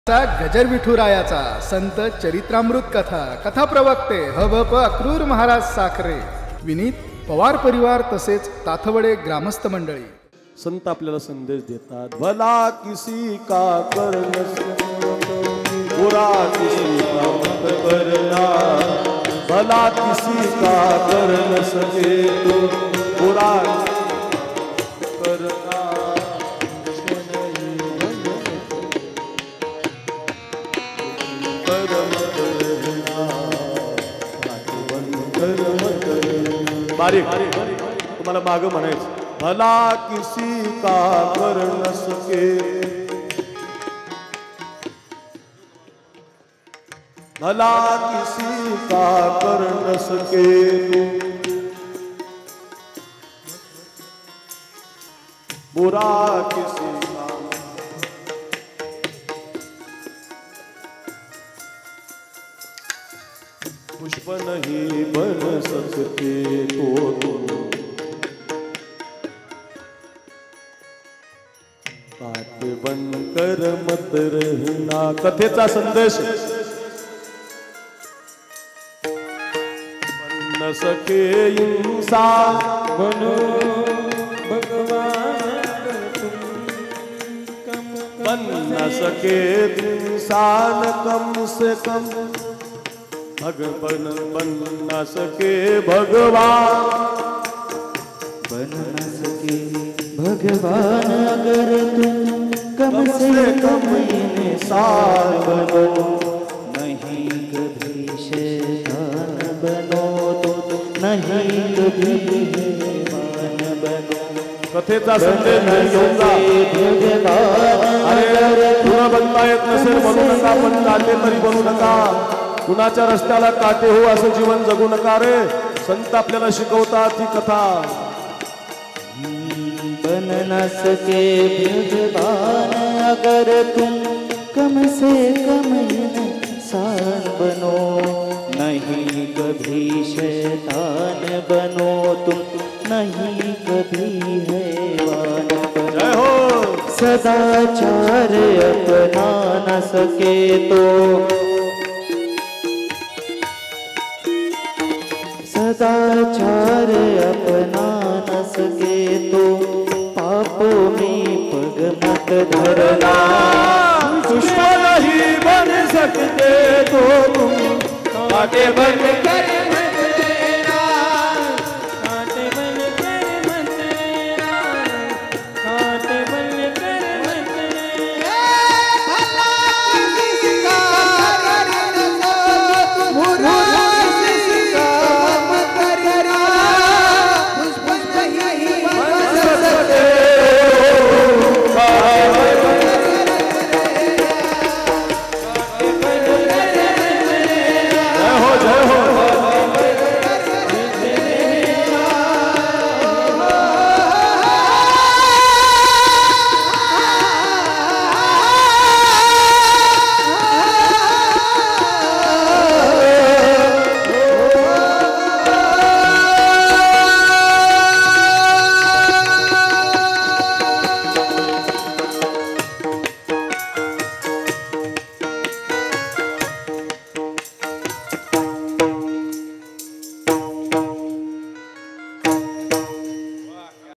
गजर विठुरायाचा संत चरित्रामृत कथा कथा प्रवक्ते हभप अक्रूर महाराज साखरे विनीत पवार परिवार तसेच ताथवडे ग्रामस्थ मंडळी. संत आपल्याला संदेश देतात, भला किसी का कर न बुरा किसी का मत करना, भला किसी का कर न सके तो बुरा करना. बारीक तुम्हाला माग म्हणायचं, भला किसी का कर न सके, भला किसी का कर न सके, बुरा किसी का पुष्प नहीं बन सकते तो तुम, काट बनकर मत रहना. कथेचा संदेश, बन न सके इंसान बनो भगवान तुम, बन न सके इंसान कम से कम भगवान, बन न सके भगवान, बन न सके भगवान अगर तुम कम से कम इंसान बनो, नहीं कभी शैतान बनो तो नहीं कभी भगवान बनो. कथेचा संदेश घेऊन जा. अरे तुला बनता येत नसेल बनू नका, पण काटे तरी बनू नका. कुणाच्या रस्त्याला काटे हो असं जीवन जगू नका रे. संत आपल्याला शिकवतात ही कथा. बन न सके भगवान अगर तुम कम से कम इंसान बनो, नहीं कभी शैतान बनो तुम, नहीं कभी हैवान बनो. जय हो. सदाचार अपना न सके तो, सदाचार अपना न सके तो पापों में पग मत धरना. पुष्प नहीं बन सकते तो तुम, काटे बन कर